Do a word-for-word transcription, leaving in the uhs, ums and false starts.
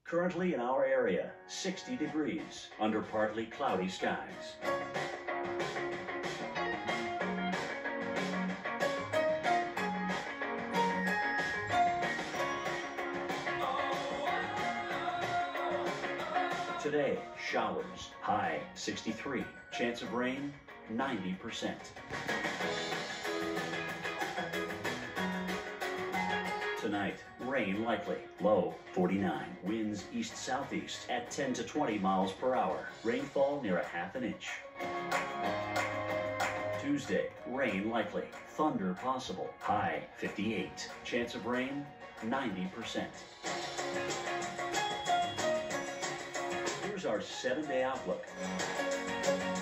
Currently in our area, sixty degrees under partly cloudy skies. Today, showers, high sixty-three, chance of rain ninety percent. Tonight, rain likely, low forty-nine, winds east-southeast at ten to twenty miles per hour, rainfall near a half an inch. Tuesday, rain likely, thunder possible, high fifty-eight, chance of rain ninety percent. Here's our seven-day outlook.